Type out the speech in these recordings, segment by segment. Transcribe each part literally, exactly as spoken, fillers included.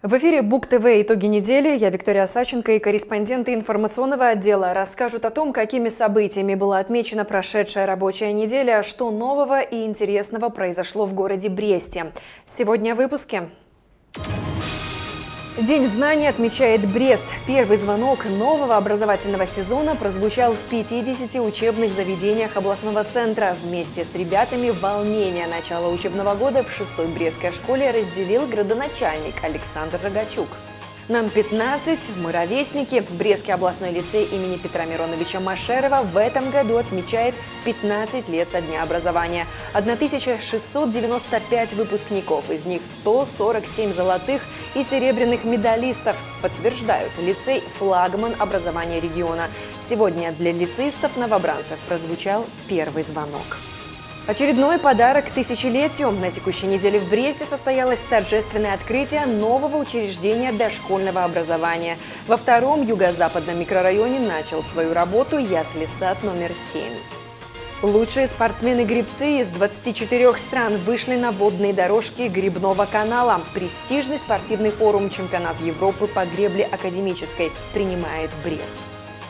В эфире БУК-ТВ «Итоги недели». Я Виктория Саченко, и корреспонденты информационного отдела расскажут о том, какими событиями была отмечена прошедшая рабочая неделя, что нового и интересного произошло в городе Бресте. Сегодня в выпуске. День знаний отмечает Брест. Первый звонок нового образовательного сезона прозвучал в пятидесяти учебных заведениях областного центра. Вместе с ребятами волнение начала учебного года в шестой Брестской школе разделил градоначальник Александр Рогачук. Нам пятнадцать, мы ровесники. Брестский областной лицей имени Петра Мироновича Машерова в этом году отмечает пятнадцать лет со дня образования. тысяча шестьсот девяносто пять выпускников, из них сто сорок семь золотых и серебряных медалистов, подтверждают лицей флагман образования региона. Сегодня для лицеистов-новобранцев прозвучал первый звонок. Очередной подарок к тысячелетию. На текущей неделе в Бресте состоялось торжественное открытие нового учреждения дошкольного образования. Во втором юго-западном микрорайоне начал свою работу ясли-сад номер семь. Лучшие спортсмены-гребцы из двадцати четырёх стран вышли на водные дорожки гребного канала. Престижный спортивный форум «Чемпионат Европы по гребле академической» принимает Брест.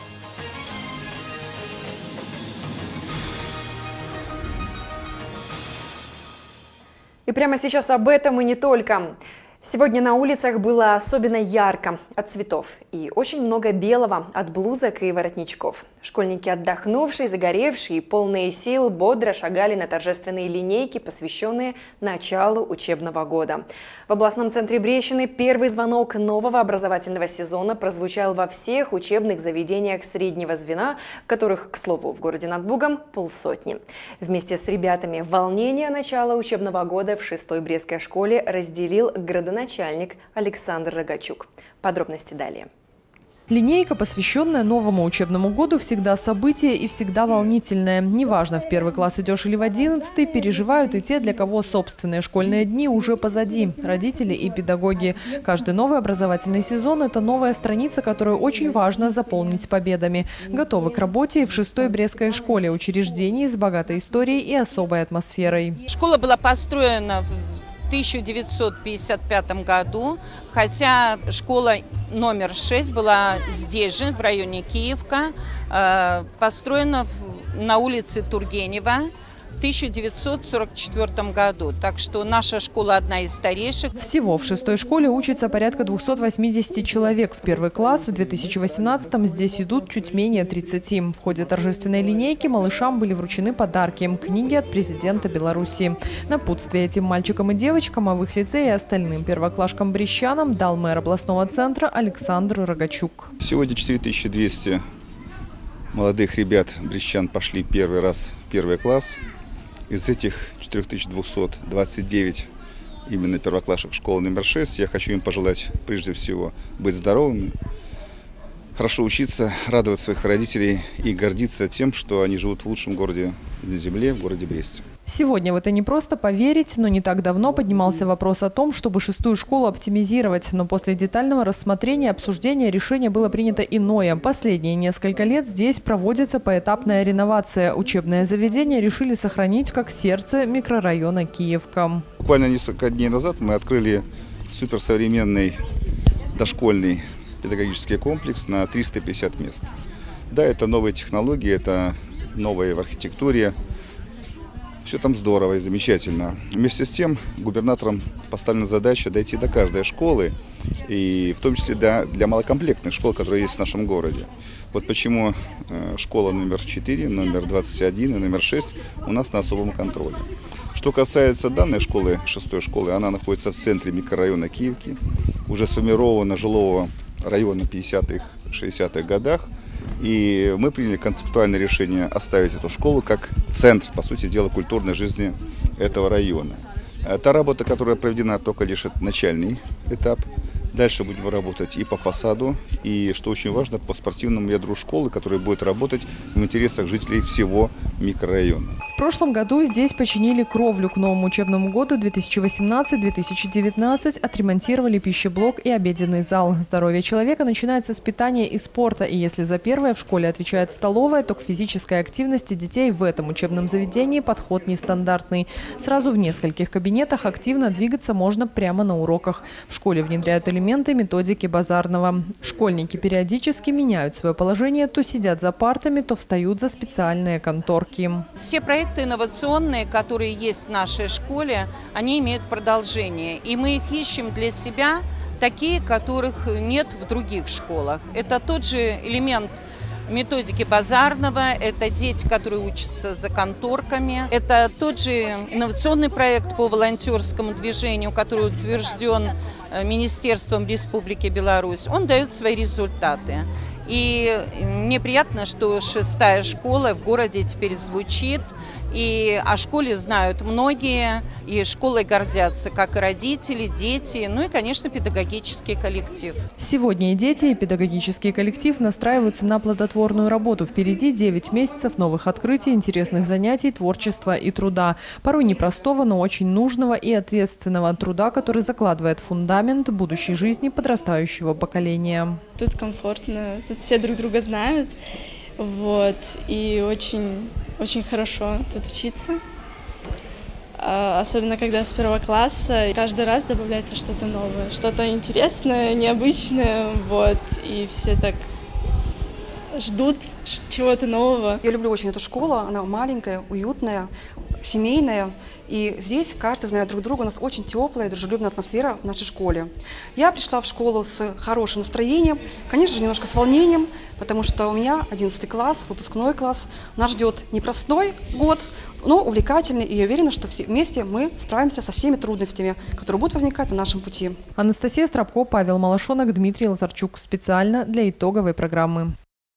И прямо сейчас об этом и не только. Сегодня на улицах было особенно ярко от цветов и очень много белого от блузок и воротничков. Школьники, отдохнувшие, загоревшие и полные сил, бодро шагали на торжественные линейки, посвященные началу учебного года. В областном центре Брещины первый звонок нового образовательного сезона прозвучал во всех учебных заведениях среднего звена, которых, к слову, в городе над Бугом полсотни. Вместе с ребятами волнение начала учебного года в шестой Брестской школе разделил градоначальник Александр Рогачук. Подробности далее. Линейка, посвященная новому учебному году, всегда событие и всегда волнительное. Неважно, в первый класс идешь или в одиннадцатый, переживают и те, для кого собственные школьные дни уже позади – родители и педагоги. Каждый новый образовательный сезон – это новая страница, которую очень важно заполнить победами. Готовы к работе и в шестой Брестской школе, учреждении с богатой историей и особой атмосферой. Школа была построена в тысяча девятьсот пятьдесят пятом году, хотя школа номер шесть была здесь же, в районе Киевка, построена на улице Тургенева в тысяча девятьсот сорок четвёртом году. Так что наша школа одна из старейших. Всего в шестой школе учится порядка двухсот восьмидесяти человек. В первый класс в две тысячи восемнадцатом здесь идут чуть менее тридцати. В ходе торжественной линейки малышам были вручены подарки – книги от президента Беларуси. Напутствие этим мальчикам и девочкам, а в их лице и остальным первоклашкам-брещанам дал мэр областного центра Александр Рогачук. Сегодня четыре тысячи двести молодых ребят брещан пошли первый раз в первый класс. Из этих четырёх тысяч двухсот двадцати девяти именно первоклашек школы номер шесть. Я хочу им пожелать прежде всего быть здоровыми, хорошо учиться, радовать своих родителей и гордиться тем, что они живут в лучшем городе на земле, в городе Бресте. Сегодня в это не просто поверить, но не так давно поднимался вопрос о том, чтобы шестую школу оптимизировать. Но после детального рассмотрения, обсуждения решение было принято иное. Последние несколько лет здесь проводится поэтапная реновация. Учебное заведение решили сохранить как сердце микрорайона Киевка. Буквально несколько дней назад мы открыли суперсовременный дошкольный педагогический комплекс на триста пятьдесят мест. Да, это новые технологии, это новые в архитектуре. Все там здорово и замечательно. Вместе с тем губернатором поставлена задача дойти до каждой школы, и в том числе для, для малокомплектных школ, которые есть в нашем городе. Вот почему э, школа номер четыре, номер двадцать один и номер шесть у нас на особом контроле. Что касается данной школы, шестой школы, она находится в центре микрорайона Киевки, уже сформирована жилого района в пятидесятых шестидесятых годах. И мы приняли концептуальное решение оставить эту школу как центр, по сути дела, культурной жизни этого района. Та работа, которая проведена, только лишь начальный этап. Дальше будем работать и по фасаду, и, что очень важно, по спортивному ядру школы, которая будет работать в интересах жителей всего микрорайона. В прошлом году здесь починили кровлю к новому учебному году две тысячи восемнадцатый — две тысячи девятнадцатый, отремонтировали пищеблок и обеденный зал. Здоровье человека начинается с питания и спорта, и если за первое в школе отвечает столовая, то к физической активности детей в этом учебном заведении подход нестандартный. Сразу в нескольких кабинетах активно двигаться можно прямо на уроках. В школе внедряют элементы элементы методики Базарного. Школьники периодически меняют свое положение, то сидят за партами, то встают за специальные конторки. Все проекты инновационные, которые есть в нашей школе, они имеют продолжение. И мы их ищем для себя, такие, которых нет в других школах. Это тот же элемент методики Базарного, это дети, которые учатся за конторками. Это тот же инновационный проект по волонтерскому движению, который утвержден Министерством Республики Беларусь. Он дает свои результаты. И мне приятно, что шестая школа в городе теперь звучит. И о школе знают многие, и школой гордятся как и родители, дети, ну и, конечно, педагогический коллектив. Сегодня и дети, и педагогический коллектив настраиваются на плодотворную работу. Впереди девять месяцев новых открытий, интересных занятий, творчества и труда. Порой непростого, но очень нужного и ответственного труда, который закладывает фундамент будущей жизни подрастающего поколения. Тут комфортно, тут все друг друга знают. Вот, и очень, очень хорошо тут учиться, особенно когда с первого класса. Каждый раз добавляется что-то новое, что-то интересное, необычное, вот, и все так ждут чего-то нового. Я люблю очень эту школу, она маленькая, уютная, семейная, и здесь каждый знает друг друга, у нас очень теплая, дружелюбная атмосфера в нашей школе. Я пришла в школу с хорошим настроением, конечно же, немножко с волнением, потому что у меня одиннадцатый класс, выпускной класс, нас ждет непростой год, но увлекательный, и я уверена, что вместе мы справимся со всеми трудностями, которые будут возникать на нашем пути. Анастасия Стропко, Павел Малашонок, Дмитрий Лазарчук. Специально для итоговой программы.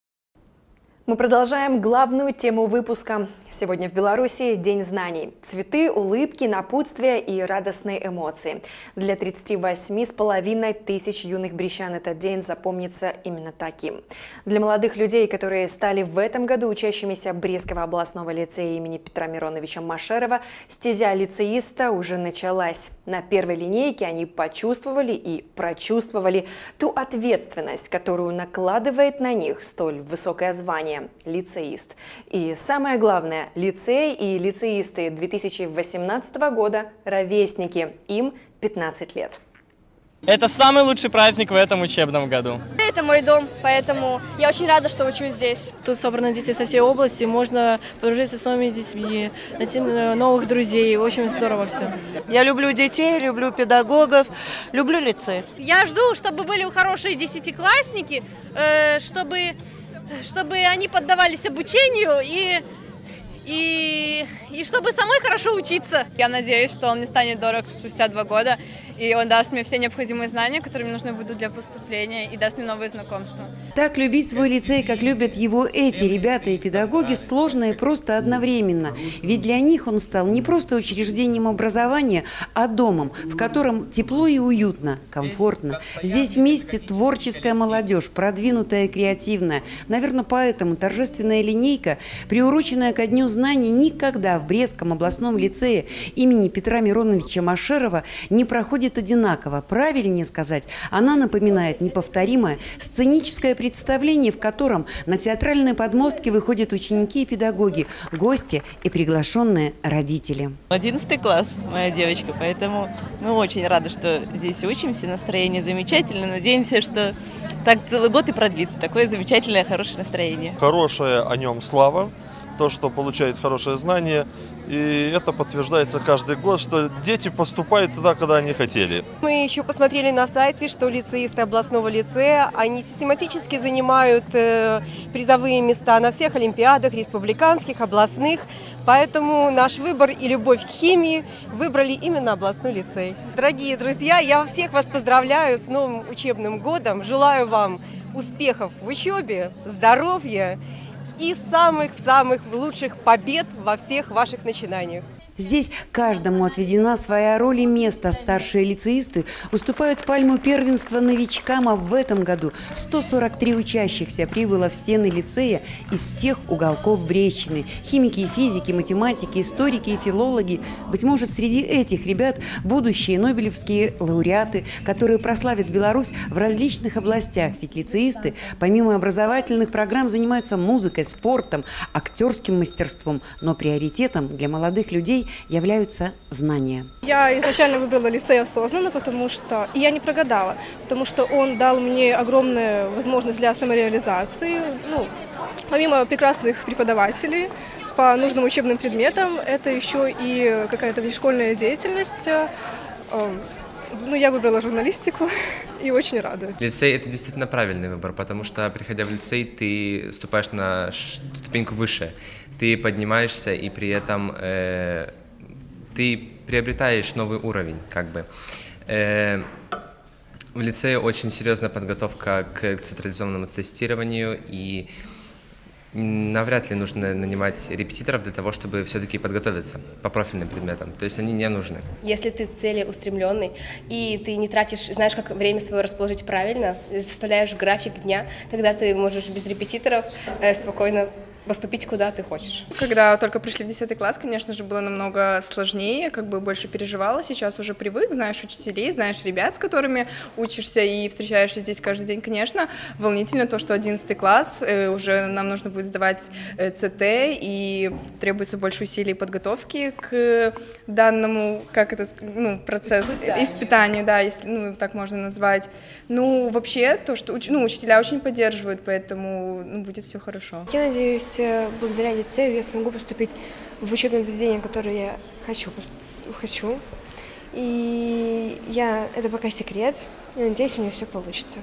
Мы продолжаем главную тему выпуска. Сегодня в Беларуси День знаний. Цветы, улыбки, напутствия и радостные эмоции. Для тридцати восьми с половиной тысяч юных брестян этот день запомнится именно таким. Для молодых людей, которые стали в этом году учащимися Брестского областного лицея имени Петра Мироновича Машерова, стезя лицеиста уже началась. На первой линейке они почувствовали и прочувствовали ту ответственность, которую накладывает на них столь высокое звание – лицеист. И самое главное, лицей и лицеисты две тысячи восемнадцатого года – ровесники, им пятнадцать лет. Это самый лучший праздник в этом учебном году. Это мой дом, поэтому я очень рада, что учусь здесь. Тут собраны дети со всей области, можно подружиться с новыми детьми, найти новых друзей. В общем, здорово все. Я люблю детей, люблю педагогов, люблю лицей. Я жду, чтобы были хорошие десятиклассники, чтобы, чтобы они поддавались обучению и... И, и чтобы самой хорошо учиться. Я надеюсь, что он не станет дорог спустя два года, и он даст мне все необходимые знания, которые мне нужны будут для поступления, и даст мне новые знакомства. Так любить свой лицей, как любят его эти ребята и педагоги, сложно и просто одновременно. Ведь для них он стал не просто учреждением образования, а домом, в котором тепло и уютно, комфортно. Здесь вместе творческая молодежь, продвинутая и креативная. Наверное, поэтому торжественная линейка, приуроченная ко Дню знаний, никогда в Брестском областном лицее имени Петра Мироновича Машерова не проходит одинаково. Правильнее сказать, она напоминает неповторимое сценическое представление, в котором на театральные подмостки выходят ученики и педагоги, гости и приглашенные родители. одиннадцатый класс, моя девочка, поэтому мы очень рады, что здесь учимся, настроение замечательное. Надеемся, что так целый год и продлится. Такое замечательное, хорошее настроение. Хорошая о нем слава. То, что получает хорошее знание, и это подтверждается каждый год, что дети поступают туда, куда они хотели. Мы еще посмотрели на сайте, что лицеисты областного лицея, они систематически занимают э, призовые места на всех олимпиадах, республиканских, областных, поэтому наш выбор и любовь к химии выбрали именно областной лицей. Дорогие друзья, я всех вас поздравляю с новым учебным годом, желаю вам успехов в учебе, здоровья и самых-самых лучших побед во всех ваших начинаниях. Здесь каждому отведена своя роль и место. Старшие лицеисты уступают пальму первенства новичкам, а в этом году сто сорок три учащихся прибыло в стены лицея из всех уголков Брестщины. Химики и физики, математики, историки и филологи. Быть может, среди этих ребят будущие нобелевские лауреаты, которые прославят Беларусь в различных областях. Ведь лицеисты, помимо образовательных программ, занимаются музыкой, спортом, актерским мастерством. Но приоритетом для молодых людей являются знания. Я изначально выбрала лицей осознанно, потому что, и я не прогадала, потому что он дал мне огромную возможность для самореализации. Ну, помимо прекрасных преподавателей по нужным учебным предметам, это еще и какая-то внешкольная деятельность. Ну, я выбрала журналистику и очень рада. Лицей – это действительно правильный выбор, потому что, приходя в лицей, ты ступаешь на ступеньку выше, ты поднимаешься, и при этом э, ты приобретаешь новый уровень, как бы. Э, в лицее очень серьезная подготовка к централизованному тестированию, и навряд ли нужно нанимать репетиторов для того, чтобы все-таки подготовиться по профильным предметам. То есть они не нужны. Если ты целеустремленный и ты не тратишь, знаешь, как время свое расположить правильно, составляешь график дня, тогда ты можешь без репетиторов э, спокойно поступить куда ты хочешь. Когда только пришли в десятый класс, конечно же, было намного сложнее, как бы больше переживала. Сейчас уже привык, знаешь учителей, знаешь ребят, с которыми учишься и встречаешься здесь каждый день. Конечно, волнительно то, что одиннадцатый класс, уже нам нужно будет сдавать ЦТ, и требуется больше усилий подготовки к данному, как это, ну, процесс испытания, испытанию, да, если, ну, так можно назвать. Ну, вообще, то, что уч, ну, учителя очень поддерживают, поэтому, ну, будет все хорошо. Я надеюсь, благодаря лицею я смогу поступить в учебное заведение, которое я хочу, хочу. И я, это пока секрет. Я надеюсь, у меня все получится.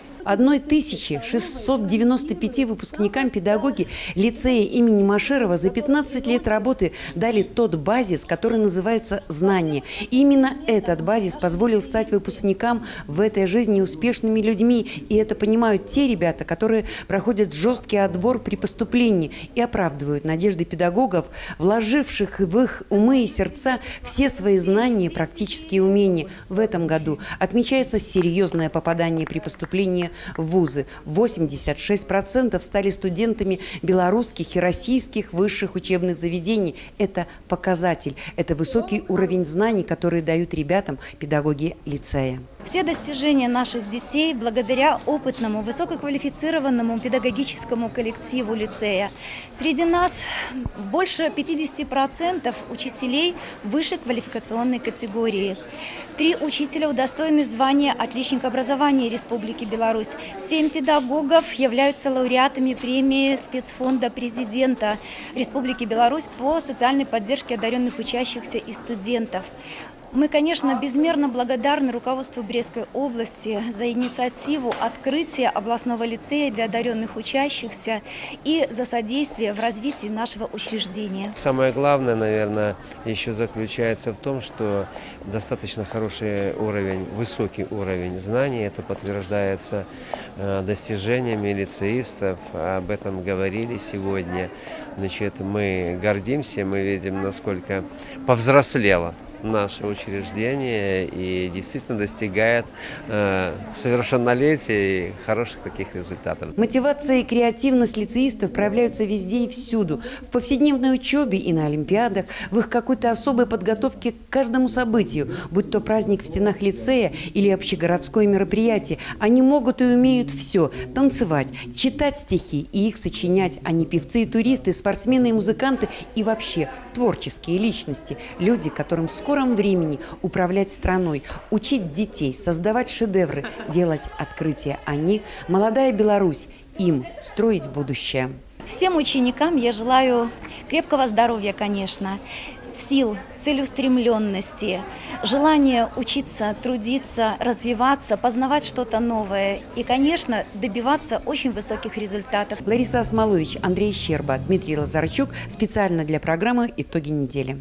тысяча шестьсот девяносто пяти выпускникам педагоги лицея имени Машерова за пятнадцать лет работы дали тот базис, который называется «Знание». И именно этот базис позволил стать выпускникам в этой жизни успешными людьми. И это понимают те ребята, которые проходят жесткий отбор при поступлении и оправдывают надежды педагогов, вложивших в их умы и сердца все свои знания и практические умения. В этом году отмечается серьезное попадание при поступлении в вузы. восемьдесят шесть процентов стали студентами белорусских и российских высших учебных заведений. Это показатель, это высокий уровень знаний, которые дают ребятам педагоги лицея. Все достижения наших детей благодаря опытному, высококвалифицированному педагогическому коллективу лицея. Среди нас больше пятидесяти процентов учителей высшей квалификационной категории. Три учителя удостоены звания «Отличник образования Республики Беларусь». Семь педагогов являются лауреатами премии спецфонда президента Республики Беларусь по социальной поддержке одаренных учащихся и студентов. Мы, конечно, безмерно благодарны руководству Брестской области за инициативу открытия областного лицея для одаренных учащихся и за содействие в развитии нашего учреждения. Самое главное, наверное, еще заключается в том, что достаточно хороший уровень, высокий уровень знаний. Это подтверждается достижениями лицеистов. Об этом говорили сегодня. Значит, мы гордимся, мы видим, насколько повзрослело наше учреждение и действительно достигает э, совершеннолетия и хороших таких результатов. Мотивация и креативность лицеистов проявляются везде и всюду. В повседневной учебе и на олимпиадах, в их какой-то особой подготовке к каждому событию, будь то праздник в стенах лицея или общегородское мероприятие. Они могут и умеют все – танцевать, читать стихи и их сочинять. Они певцы и туристы, спортсмены и музыканты и вообще творческие личности, люди, которым в скором времени управлять страной, учить детей, создавать шедевры, делать открытия. Они – молодая Беларусь, им строить будущее. Всем ученикам я желаю крепкого здоровья, конечно, сил, целеустремленности, желания учиться, трудиться, развиваться, познавать что-то новое и, конечно, добиваться очень высоких результатов. Лариса Осмолович, Андрей Щерба, Дмитрий Лазарчук. Специально для программы «Итоги недели».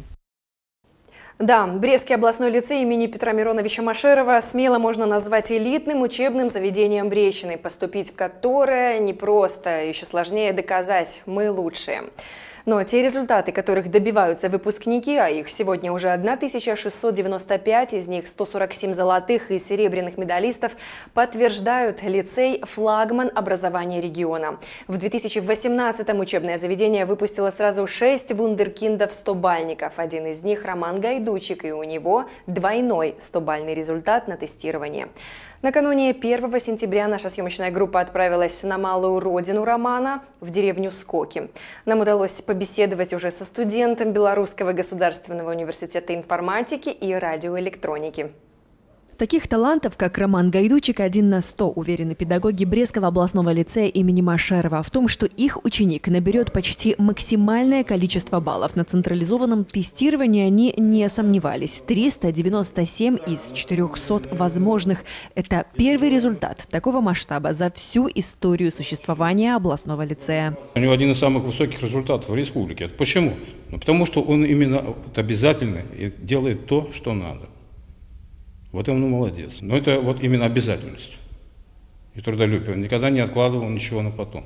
Да, Брестский областной лицей имени Петра Мироновича Машерова смело можно назвать элитным учебным заведением Брестщины, поступить в которое непросто, еще сложнее доказать «мы лучшие». Но те результаты, которых добиваются выпускники, а их сегодня уже тысяча шестьсот девяносто пять, из них сто сорок семь золотых и серебряных медалистов, подтверждают лицей «Флагман образования региона». В две тысячи восемнадцатом учебное заведение выпустило сразу шесть вундеркиндов-стобальников. Один из них – Роман Гайдучик, и у него двойной стобальный результат на тестировании. Накануне первого сентября наша съемочная группа отправилась на малую родину Романа, в деревню Скоки. Нам удалось побеседовать уже со студентом Белорусского государственного университета информатики и радиоэлектроники. Таких талантов, как Роман Гайдучик, один на сто, уверены педагоги Брестского областного лицея имени Машерова. В том, что их ученик наберет почти максимальное количество баллов на централизованном тестировании, они не сомневались. триста девяносто семь из четырёхсот возможных. Это первый результат такого масштаба за всю историю существования областного лицея. У него один из самых высоких результатов в республике. Почему? Ну, потому что он именно вот обязательно делает то, что надо. Вот он ну, молодец. Но это вот именно обязательность и трудолюбие. Он никогда не откладывал ничего на потом.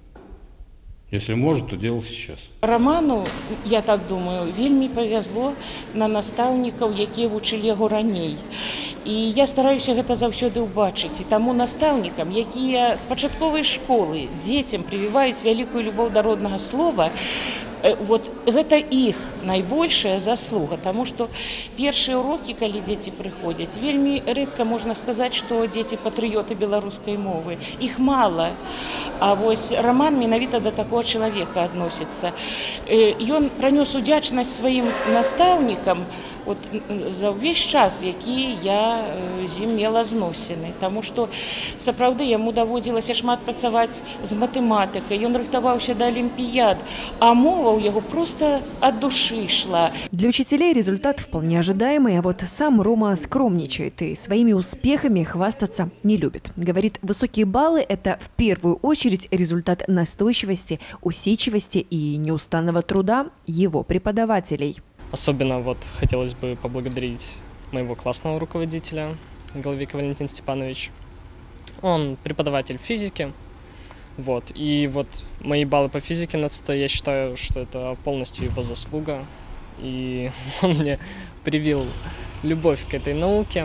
Если может, то делал сейчас. Роману, я так думаю, вельмі повезло на настаўнікаў, якія вучылі яго раней. І я стараюся гэта заўсёды ўбачыць. І таму настаўнікам, якія з пачатковай школы дзецям прывіваюць вялікую любоў да роднага слова, вот гэта іх найбольшая заслуга, таму што першыя урокі, калі дзеці прыходзяць, вельмі рэдка можна сказаць, што дзеці патрыёты беларускай мовы. Іх мала. А вось Роман менавіта да такога чалавека адносіцца. Ён пранёс удзячнасць сваім настаўнікам вот, за ўвесь час, які я з ім мела зносіны. Таму што сапраўды яму даводзілася шмат працаваць з матэматыкай, ён рыхтаваўся да алімпіяд, а мова у яго просто от души шла. Для учителей результат вполне ожидаемый, а вот сам Рома скромничает и своими успехами хвастаться не любит. Говорит, высокие баллы – это в первую очередь результат настойчивости, усидчивости и неустанного труда его преподавателей. Особенно вот хотелось бы поблагодарить моего классного руководителя Головик Валентин Степанович. Он преподаватель физики. Вот. И вот мои баллы по физике на сто, я считаю, что это полностью его заслуга. И он мне привил любовь к этой науке.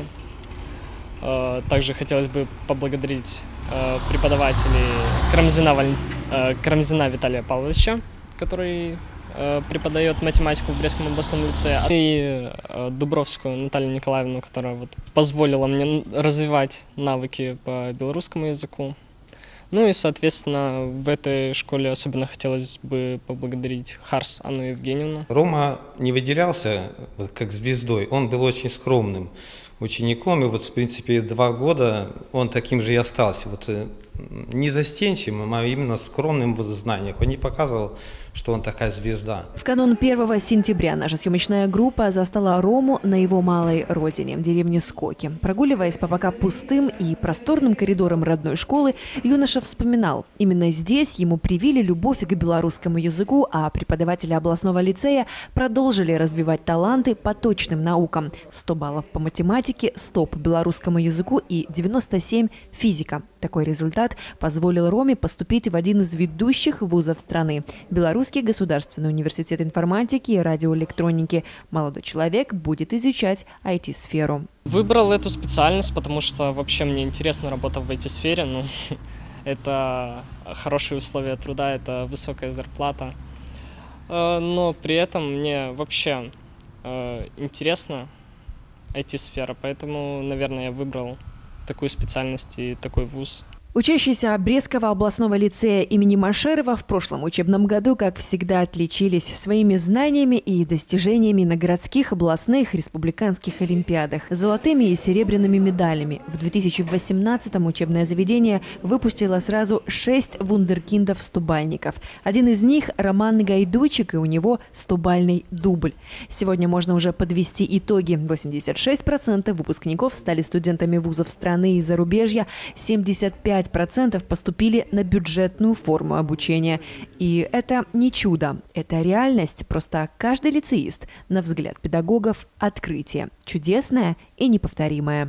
Также хотелось бы поблагодарить преподавателей Карамзина, Карамзина Виталия Павловича, который преподает математику в Брестском областном лицее, и Дубровскую Наталью Николаевну, которая вот позволила мне развивать навыки по белорусскому языку. Ну и, соответственно, в этой школе особенно хотелось бы поблагодарить Харс Анну Евгеньевну. Рома не выделялся как звездой, он был очень скромным учеником, и вот, в принципе, два года он таким же и остался. Вот не застенчивым, а именно скромным в знаниях. Он не показывал, что он такая звезда. В канун первого сентября наша съемочная группа застала Рому на его малой родине, в деревне Скоки. Прогуливаясь по пока пустым и просторным коридорам родной школы, юноша вспоминал, именно здесь ему привили любовь к белорусскому языку, а преподаватели областного лицея продолжили развивать таланты по точным наукам. сто баллов по математике, сто по белорусскому языку и девяносто семь физика. Такой результат позволил Роме поступить в один из ведущих вузов страны – Белорусский государственный университет информатики и радиоэлектроники. Молодой человек будет изучать ай ти-сферу. Выбрал эту специальность, потому что вообще мне интересна работа в ай ти-сфере. Ну, это хорошие условия труда, это высокая зарплата. Но при этом мне вообще интересна ай ти-сфера, поэтому, наверное, я выбрал такую специальность и такой вуз. Учащиеся Брестского областного лицея имени Машерова в прошлом учебном году, как всегда, отличились своими знаниями и достижениями на городских, областных, республиканских олимпиадах, золотыми и серебряными медалями. В две тысячи восемнадцатом учебное заведение выпустило сразу шесть вундеркиндов-стобальников. Один из них – Роман Гайдучик, и у него стобальный дубль. Сегодня можно уже подвести итоги. восемьдесят шесть процентов выпускников стали студентами вузов страны и зарубежья, семьдесят пять процентов поступили на бюджетную форму обучения. И это не чудо, это реальность. Просто каждый лицеист, на взгляд педагогов, открытие. Чудесное и неповторимое.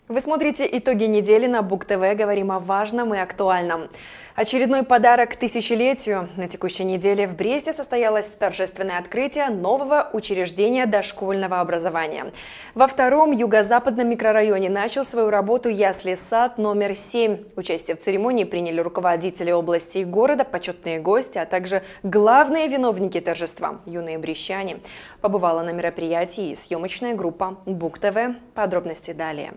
Вы смотрите итоги недели на Бук-ТВ. Говорим о важном и актуальном. Очередной подарок к тысячелетию. На текущей неделе в Бресте состоялось торжественное открытие нового учреждения дошкольного образования. Во втором юго-западном микрорайоне начал свою работу ясли-сад номер семь. Участие в церемонии приняли руководители области и города, почетные гости, а также главные виновники торжества – юные брестчане. Побывала на мероприятии и съемочная группа Бук-ТВ. Подробности далее.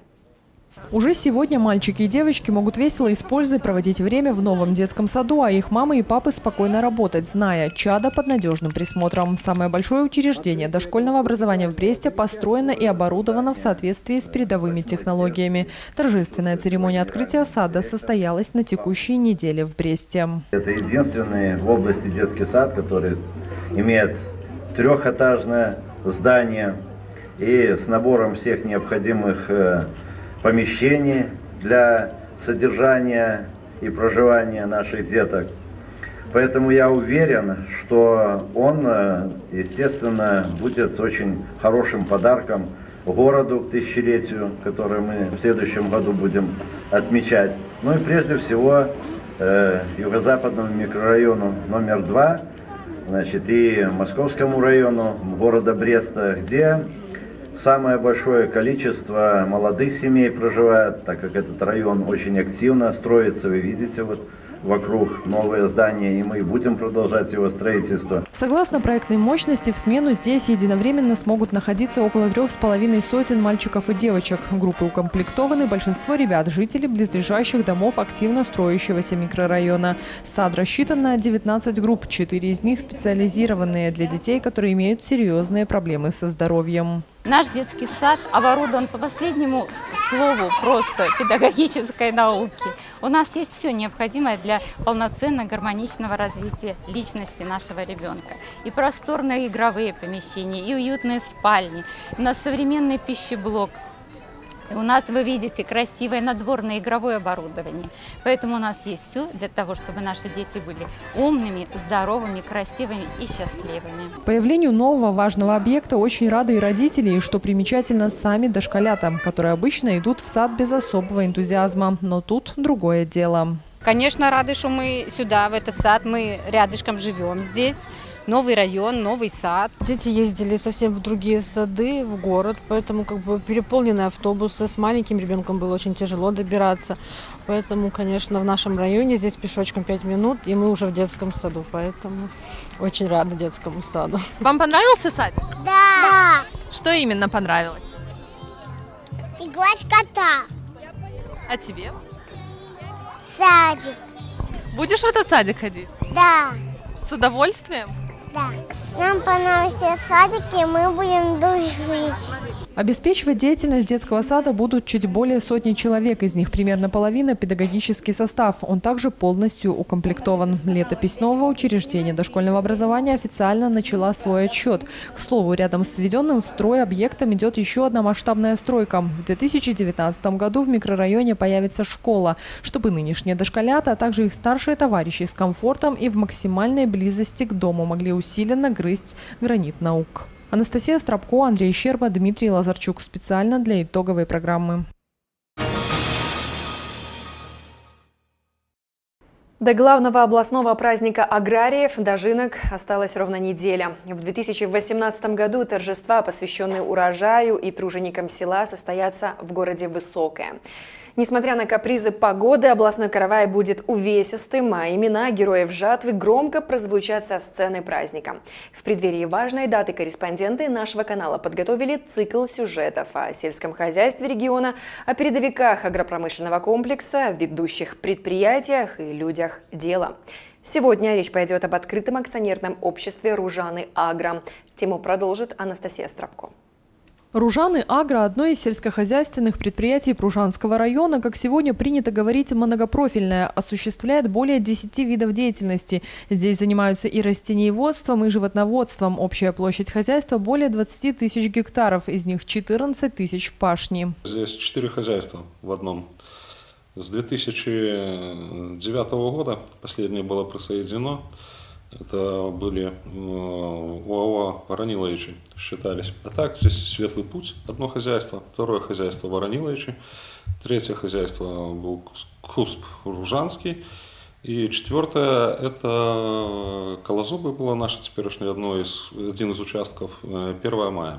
Уже сегодня мальчики и девочки могут весело и с пользой проводить время в новом детском саду, а их мамы и папы спокойно работать, зная, чадо под надежным присмотром. Самое большое учреждение дошкольного образования в Бресте построено и оборудовано в соответствии с передовыми технологиями. Торжественная церемония открытия сада состоялась на текущей неделе в Бресте. Это единственный в области детский сад, который имеет трехэтажное здание и с набором всех необходимых помещений для содержания и проживания наших деток. Поэтому я уверен, что он, естественно, будет очень хорошим подарком городу к тысячелетию, которое мы в следующем году будем отмечать. Ну и прежде всего э, юго-западному микрорайону номер два, значит, и Московскому району города Бреста, где самое большое количество молодых семей проживает, так как этот район очень активно строится. Вы видите, вот вокруг новое здание, и мы будем продолжать его строительство. Согласно проектной мощности, в смену здесь единовременно смогут находиться около трех с половиной сотен мальчиков и девочек. Группы укомплектованы, большинство ребят – жители близлежащих домов активно строящегося микрорайона. Сад рассчитан на девятнадцать групп, четыре из них специализированные для детей, которые имеют серьезные проблемы со здоровьем. Наш детский сад оборудован по последнему слову просто педагогической науки. У нас есть все необходимое для полноценного гармоничного развития личности нашего ребенка. И просторные игровые помещения, и уютные спальни, у нас современный пищеблок. И у нас, вы видите, красивое надворное игровое оборудование. Поэтому у нас есть все для того, чтобы наши дети были умными, здоровыми, красивыми и счастливыми. Появлению нового важного объекта очень рады и родители, и, что примечательно, сами дошколята, которые обычно идут в сад без особого энтузиазма. Но тут другое дело. Конечно, рады, что мы сюда, в этот сад, мы рядышком живем здесь. Новый район, новый сад. Дети ездили совсем в другие сады, в город, поэтому как бы переполненные автобусы. С маленьким ребенком было очень тяжело добираться. Поэтому, конечно, в нашем районе здесь пешочком пять минут, и мы уже в детском саду. Поэтому очень рада детскому саду. Вам понравился садик? Да. Что именно понравилось? Играть кота. А тебе? Садик. Будешь в этот садик ходить? Да. С удовольствием? Да. Нам понравился садик, и мы будем дружить. Обеспечивать деятельность детского сада будут чуть более сотни человек. Из них примерно половина – педагогический состав. Он также полностью укомплектован. Летопись нового учреждения дошкольного образования официально начала свой отчет. К слову, рядом с введенным в строй объектом идет еще одна масштабная стройка. В две тысячи девятнадцатом году в микрорайоне появится школа, чтобы нынешние дошколята, а также их старшие товарищи с комфортом и в максимальной близости к дому могли усиленно грызть гранит наук. Анастасия Страбко, Андрей Щерба, Дмитрий Лазарчук. Специально для итоговой программы. До главного областного праздника аграриев «Дожинок» осталась ровно неделя. В две тысячи восемнадцатом году торжества, посвященные урожаю и труженикам села, состоятся в городе Высокое. Несмотря на капризы погоды, областной каравай будет увесистым, а имена героев жатвы громко прозвучат со сцены праздника. В преддверии важной даты корреспонденты нашего канала подготовили цикл сюжетов о сельском хозяйстве региона, о передовиках агропромышленного комплекса, ведущих предприятиях и людях дела. Сегодня речь пойдет об открытом акционерном обществе «Ружаны Агро». Тему продолжит Анастасия Страбко. Ружаны Агро – одно из сельскохозяйственных предприятий Пружанского района, как сегодня принято говорить, многопрофильное, осуществляет более десяти видов деятельности. Здесь занимаются и растениеводством, и животноводством. Общая площадь хозяйства более двадцати тысяч гектаров, из них четырнадцать тысяч пашни. Здесь четыре хозяйства в одном. С две тысячи девятого года последнее было присоединено. Это были ОАО Ворониловичи считались. А так здесь Светлый путь, одно хозяйство, второе хозяйство Ворониловичи, третье хозяйство был Кусп Ружанский, и четвертое это Колозубы было наше теперешнее одно из, один из участков, первое мая.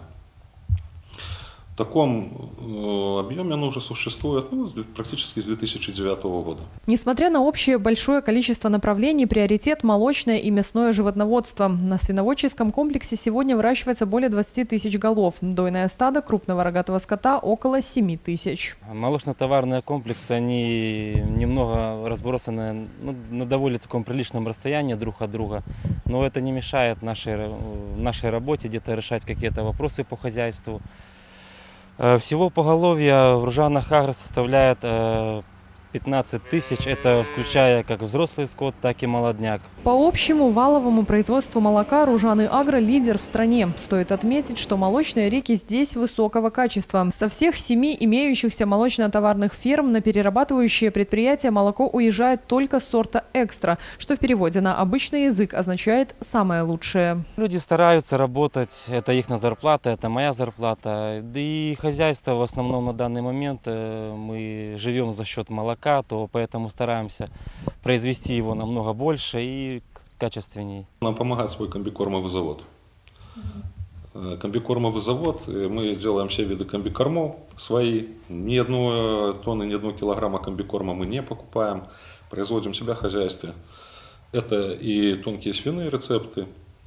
В таком объеме оно уже существует ну, практически с две тысячи девятого года. Несмотря на общее большое количество направлений, приоритет – молочное и мясное животноводство. На свиноводческом комплексе сегодня выращивается более двадцати тысяч голов. Дойное стадо крупного рогатого скота – около семи тысяч. Молочно-товарные комплексы, они немного разбросаны ну, на довольно таком приличном расстоянии друг от друга. Но это не мешает нашей, нашей работе где-то решать какие-то вопросы по хозяйству. Всего поголовья в Ружанах Агро составляет пятнадцать тысяч, это включая как взрослый скот, так и молодняк. По общему валовому производству молока Ружаны Агро лидер в стране. Стоит отметить, что молочные реки здесь высокого качества. Со всех семи имеющихся молочно-товарных ферм на перерабатывающие предприятия молоко уезжает только сорта экстра, что в переводе на обычный язык означает «самое лучшее». Люди стараются работать, это их зарплата, это моя зарплата. Да и хозяйство в основном на данный момент мы живем за счет молока, то поэтому стараемся произвести его намного больше и качественней. Нам помогает свой комбикормовый завод. Комбикормовый завод, мы делаем все виды комбикормов свои. Ни одной тонны, ни одного килограмма комбикорма мы не покупаем, производим у себя в хозяйстве. Это и тонкие свиные рецепты,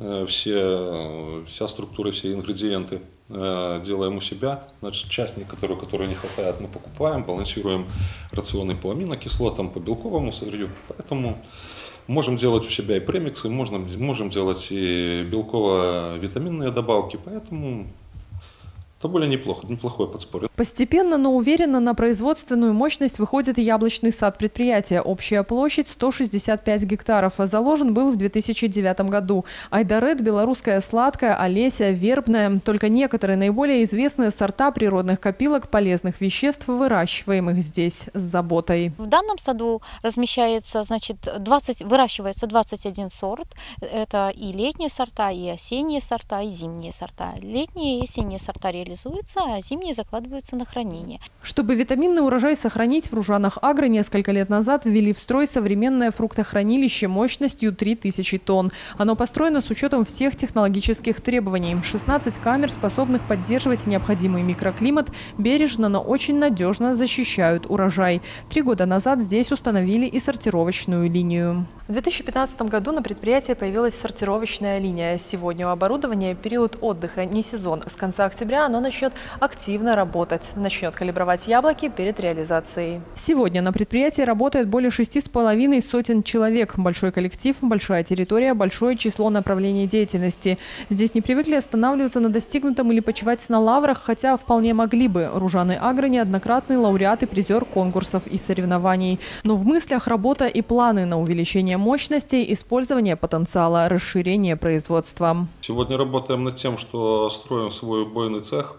все, вся структура, все ингредиенты делаем у себя. Значит, часть, которую, которой не хватает, мы покупаем, балансируем рационы по аминокислотам, по белковому сырью. Поэтому можем делать у себя и премиксы, можно, можем делать и белково-витаминные добавки. Поэтому это более неплохо, неплохое подспорье. Постепенно, но уверенно на производственную мощность выходит и яблочный сад предприятия. Общая площадь сто шестьдесят пять гектаров. Заложен был в две тысячи девятом году. Айдарет, белорусская сладкая, Олеся, вербная. Только некоторые наиболее известные сорта природных копилок полезных веществ, выращиваемых здесь с заботой. В данном саду размещается, значит, двадцать, выращивается двадцать один сорт. Это и летние сорта, и осенние сорта, и зимние сорта. Летние и осенние сорта реализуются, а зимние закладываются на хранение. Чтобы витаминный урожай сохранить, в Ружанах Агро несколько лет назад ввели в строй современное фруктохранилище мощностью три тысячи тонн. Оно построено с учетом всех технологических требований. шестнадцать камер, способных поддерживать необходимый микроклимат, бережно, но очень надежно защищают урожай. Три года назад здесь установили и сортировочную линию. В две тысячи пятнадцатом году на предприятии появилась сортировочная линия. Сегодня у оборудования период отдыха, не сезон. С конца октября оно начнет активно работать. Начнет калибровать яблоки перед реализацией. Сегодня на предприятии работает более шести с половиной сотен человек. Большой коллектив, большая территория, большое число направлений деятельности. Здесь не привыкли останавливаться на достигнутом или почивать на лаврах, хотя вполне могли бы. Ружаны Агро – неоднократный лауреат и призер конкурсов и соревнований. Но в мыслях работа и планы на увеличение мощностей, использование потенциала, расширение производства. Сегодня работаем над тем, что строим свой убойный цех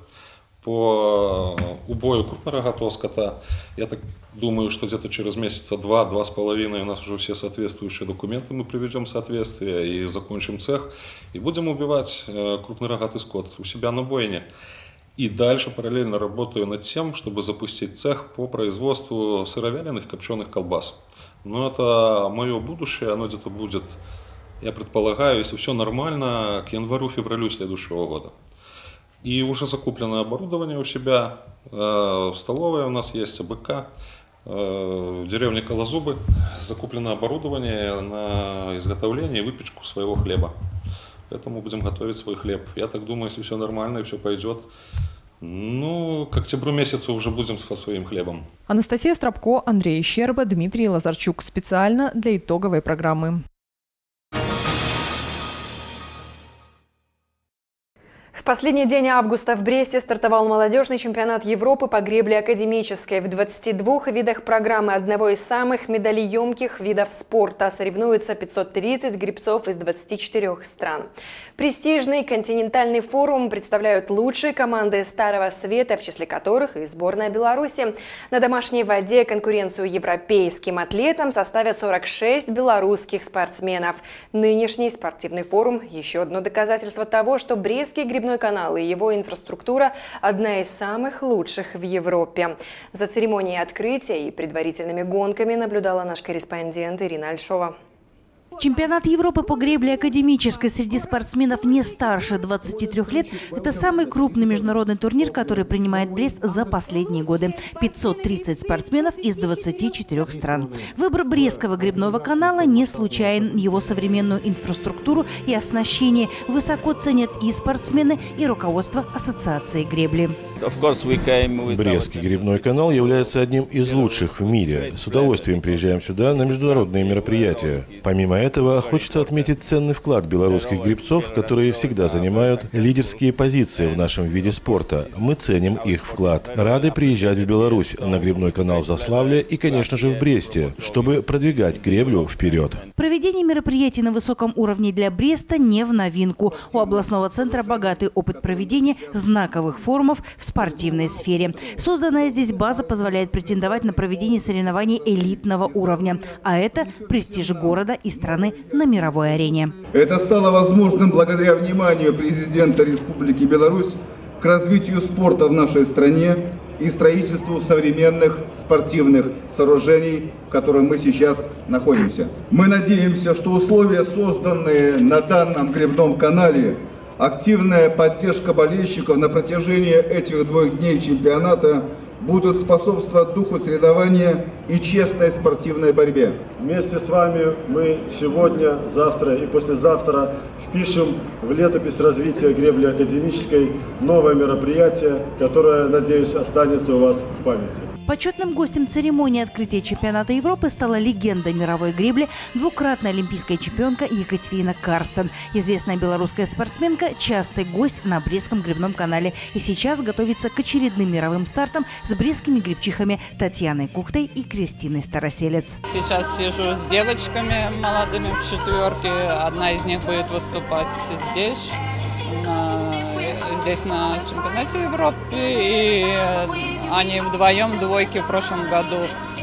по убою крупнорогатого скота. Я так думаю, что где-то через месяца два, два с половиной у нас уже все соответствующие документы мы приведем в соответствие и закончим цех. И будем убивать крупнорогатый скот у себя на бойне. И дальше параллельно работаю над тем, чтобы запустить цех по производству сыровяленых копченых колбас. Но это мое будущее, оно где-то будет, я предполагаю, если все нормально, к январю-февралю следующего года. И уже закуплено оборудование у себя, в столовой у нас есть АБК, в деревне Колозубы закуплено оборудование на изготовление и выпечку своего хлеба. Поэтому будем готовить свой хлеб. Я так думаю, если все нормально и все пойдет, ну, к октябрю месяцу уже будем со своим хлебом. Анастасия Стропко, Андрей Щерба, Дмитрий Лазарчук. Специально для итоговой программы. последний день августа в Бресте стартовал молодежный чемпионат Европы по гребле академической. В двадцати двух видах программы одного из самых медалеемких видов спорта соревнуются пятьсот тридцать гребцов из двадцати четырёх стран. Престижный континентальный форум представляют лучшие команды Старого Света, в числе которых и сборная Беларуси. На домашней воде конкуренцию европейским атлетам составят сорок шесть белорусских спортсменов. Нынешний спортивный форум – еще одно доказательство того, что Брестский гребной канал и его инфраструктура – одна из самых лучших в Европе. За церемонией открытия и предварительными гонками наблюдала наш корреспондент Ирина Альшова. Чемпионат Европы по гребле академической среди спортсменов не старше двадцати трёх лет – это самый крупный международный турнир, который принимает Брест за последние годы. пятьсот тридцать спортсменов из двадцати четырёх стран. Выбор Брестского гребного канала не случайен. Его современную инфраструктуру и оснащение высоко ценят и спортсмены, и руководство Ассоциации гребли. Брестский гребной канал является одним из лучших в мире. С удовольствием приезжаем сюда на международные мероприятия. Помимо этого, хочется отметить ценный вклад белорусских гребцов, которые всегда занимают лидерские позиции в нашем виде спорта. Мы ценим их вклад. Рады приезжать в Беларусь, на гребной канал в Заславле и, конечно же, в Бресте, чтобы продвигать греблю вперед. Проведение мероприятий на высоком уровне для Бреста не в новинку. У областного центра богатый опыт проведения знаковых форумов в спортивной сфере. Созданная здесь база позволяет претендовать на проведение соревнований элитного уровня. А это престиж города и страны на мировой арене. Это стало возможным благодаря вниманию президента Республики Беларусь к развитию спорта в нашей стране и строительству современных спортивных сооружений, в котором мы сейчас находимся. Мы надеемся, что условия, созданные на данном гребном канале, активная поддержка болельщиков на протяжении этих двух дней чемпионата будут способствовать духу соревнования и честной спортивной борьбе. Вместе с вами мы сегодня, завтра и послезавтра впишем в летопись развития гребли академической новое мероприятие, которое, надеюсь, останется у вас в памяти. Почетным гостем церемонии открытия чемпионата Европы стала легенда мировой гребли, двукратная олимпийская чемпионка Екатерина Карстен. Известная белорусская спортсменка – частый гость на Брестском гребном канале. И сейчас готовится к очередным мировым стартам с брестскими гребчихами Татьяной Кухтой и Кристиной Староселец. Сейчас сижу с девочками молодыми в четверке. Одна из них будет выступать здесь, на, здесь на чемпионате Европы. И они вдвоем в двойке в прошлом году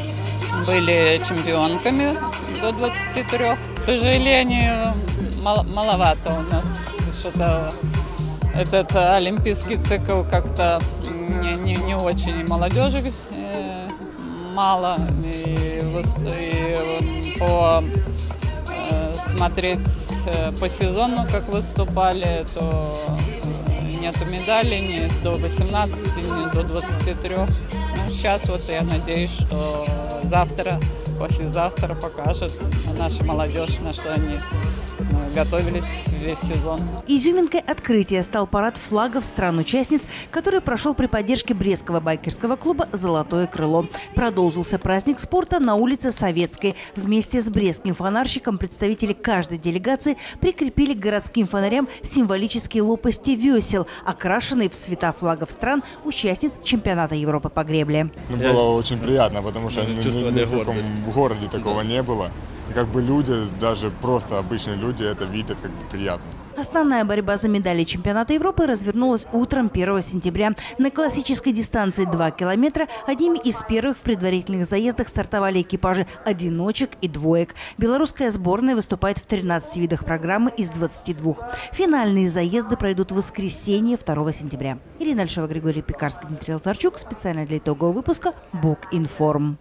были чемпионками до двадцати трёх. К сожалению, мал, маловато у нас что-то этот олимпийский цикл как-то не, не, не очень молодежи э, мало. И, и по э, смотреть по сезону, как выступали, то нету медалей ни до восемнадцати, ни до двадцати трёх. Ну, сейчас вот я надеюсь, что завтра, послезавтра покажет наша молодежь, на что они готовились весь сезон. Изюминкой открытия стал парад флагов стран-участниц, который прошел при поддержке Брестского байкерского клуба «Золотое крыло». Продолжился праздник спорта на улице Советской. Вместе с брестским фонарщиком представители каждой делегации прикрепили к городским фонарям символические лопасти весел, окрашенные в цвета флагов стран участниц чемпионата Европы по гребле. Ну, было очень приятно, потому что ни, ни в каком городе такого не было. И как бы люди, даже просто обычные люди, это видят как бы приятно. Основная борьба за медали чемпионата Европы развернулась утром первого сентября. На классической дистанции два километра одними из первых в предварительных заездах стартовали экипажи одиночек и двоек. Белорусская сборная выступает в тринадцати видах программы из двадцати двух. Финальные заезды пройдут в воскресенье второго сентября. Ирина Альшова, Григорий Пекарский, Дмитрий Лазарчук. Специально для итогового выпуска Бук-Информ.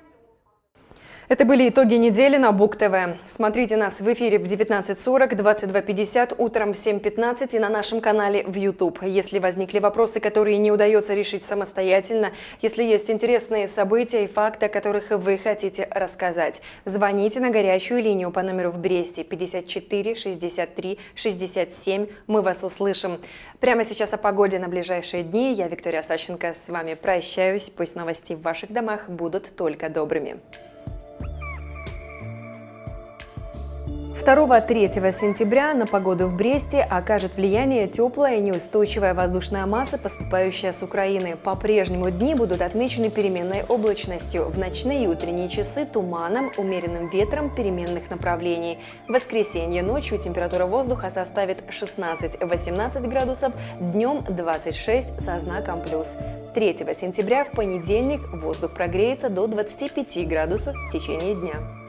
Это были итоги недели на Бук ТВ. Смотрите нас в эфире в девятнадцать сорок, двадцать два пятьдесят, утром в семь пятнадцать и на нашем канале в YouTube. Если возникли вопросы, которые не удается решить самостоятельно, если есть интересные события и факты, о которых вы хотите рассказать, звоните на горячую линию по номеру в Бресте пятьдесят четыре шестьдесят три шестьдесят семь. Мы вас услышим. Прямо сейчас о погоде на ближайшие дни. Я, Виктория Сащенко, с вами прощаюсь. Пусть новости в ваших домах будут только добрыми. второго-третьего сентября на погоду в Бресте окажет влияние теплая и неустойчивая воздушная масса, поступающая с Украины. По-прежнему дни будут отмечены переменной облачностью. В ночные и утренние часы туманом, умеренным ветром переменных направлений. В воскресенье ночью температура воздуха составит шестнадцать-восемнадцать градусов, днем двадцать шесть со знаком плюс. третьего сентября в понедельник воздух прогреется до двадцати пяти градусов в течение дня.